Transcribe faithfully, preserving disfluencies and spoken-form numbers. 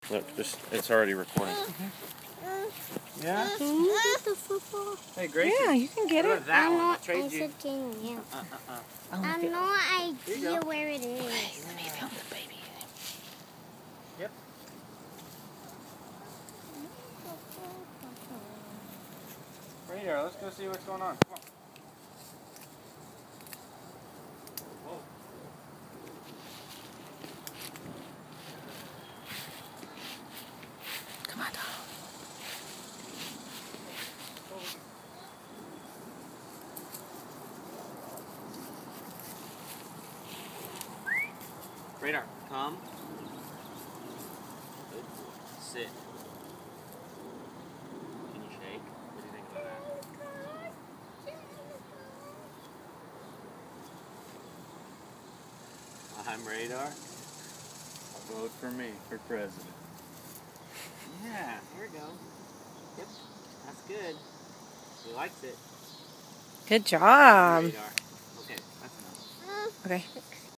Look, just it's already recording. Okay. Yeah? Can you get the football? Hey, Gracie. Yeah, you can get What it. about that I one? know, I'll trade I you. said can you. Uh, uh, uh. I'll I have get no you idea go. where it is. Hey, let me film the baby. Yep. Radar, let's go see what's going on. Come on. Whoa. Come on, Donald. Radar, come. Good. Sit. Can you shake? What do you think about that? I'm Radar. Vote for me for president. Yeah, here we go. Yep, that's good. He likes it. Good job. Radar. Okay, that's enough. Okay.